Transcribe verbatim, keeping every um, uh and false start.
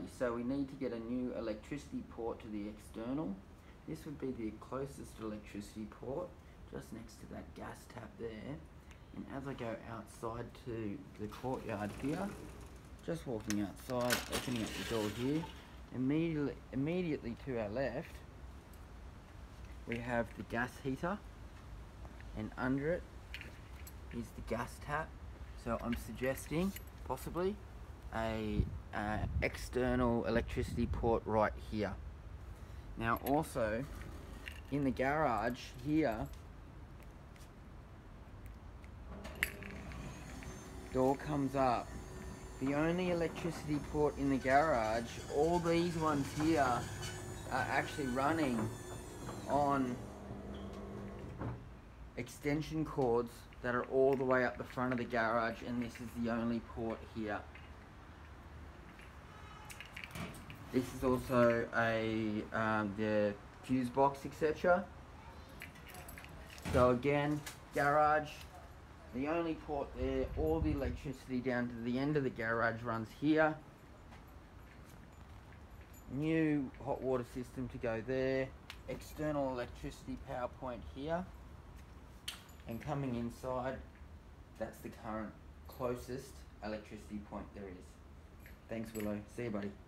so we need to get a new electricity port to the external. This would be the closest electricity port, just next to that gas tap there. And as I go outside to the courtyard here, just walking outside, opening up the door here, immediately, immediately to our left, we have the gas heater, and under it is the gas tap. So I'm suggesting possibly a uh, external electricity port right here. Now also in the garage here, door comes up. The only electricity port in the garage, all these ones here are actually running on extension cords that are all the way up the front of the garage, and this is the only port here. This is also a um, the fuse box, et cetera. So again, garage, the only port there, all the electricity down to the end of the garage runs here. New hot water system to go there. External electricity power point here. And coming inside, that's the current closest electricity point there is. Thanks, Willow. See you, buddy.